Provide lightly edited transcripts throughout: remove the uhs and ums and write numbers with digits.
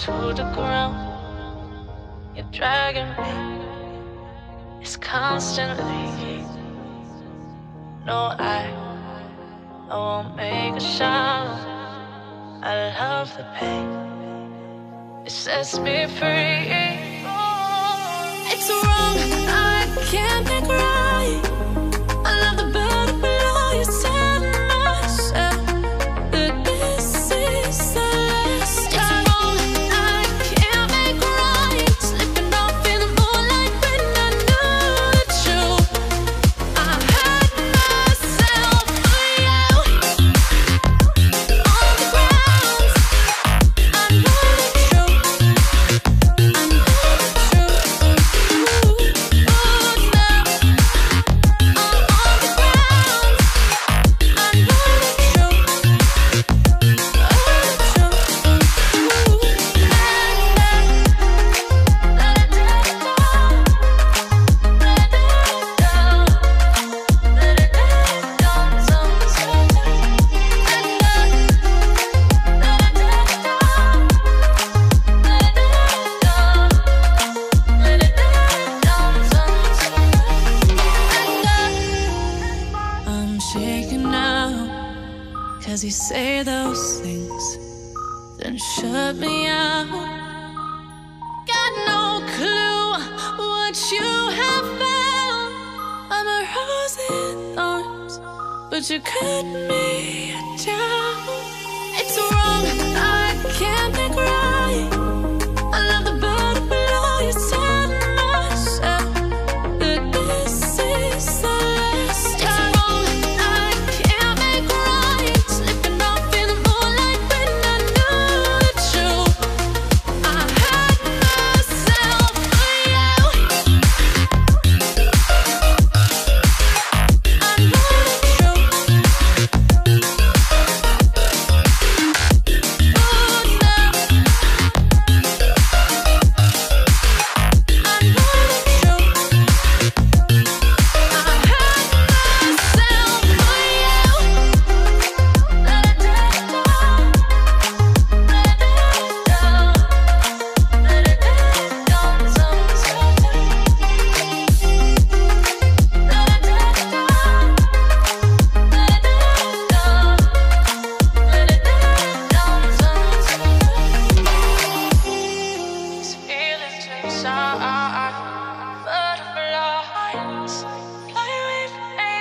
to the ground. You're dragging me. It's constantly. No, I won't make a sound. I love the pain. It sets me free. It's wrong, I can't make right. I love the bird below you. Tell myself that this is the last time. It's wrong, I can't make right. Slipping off in the moonlight when I knew the truth. I hurt myself for you. On the ground, I know the truth. I know the truth. Ooh, now I'm on the ground. I know the truth. I'm shaking now, 'cause you say those things, then shut me out. Got no clue what you have found. I'm a rose in thorns, but you cut me down. It's wrong, I can't think right. I love the bird below you. Tell myself that this is the last time. It's wrong, I can't make right. Slipping off in the moonlight when I knew the truth. I hurt myself for you. I know the truth. Ooh, now I know the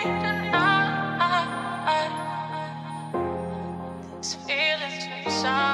These feelings inside.